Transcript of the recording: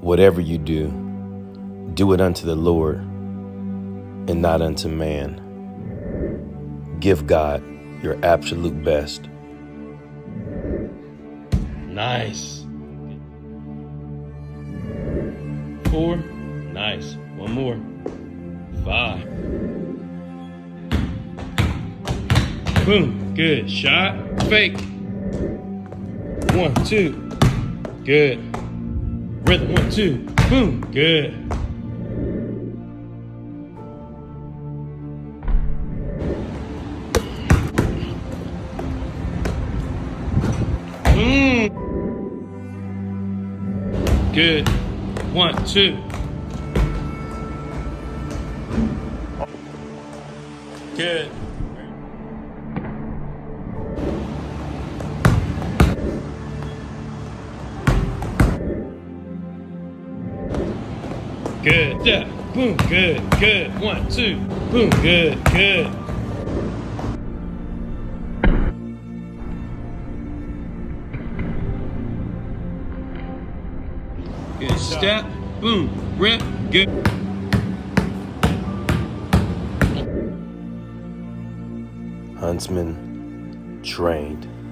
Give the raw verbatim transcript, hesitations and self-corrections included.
Whatever you do, do it unto the Lord and not unto man. Give God your absolute best. Nice. Four. Nice. One more. Five. Boom. Good. Shot. Fake. One, two. Good. Rhythm. One, two. Boom. Good. Mm. Good. One, two. Good. Good. Yeah. Boom. Good. Good. One, two. Boom. Good. Good. Good step. Boom. Rip. Good. Huntsman trained.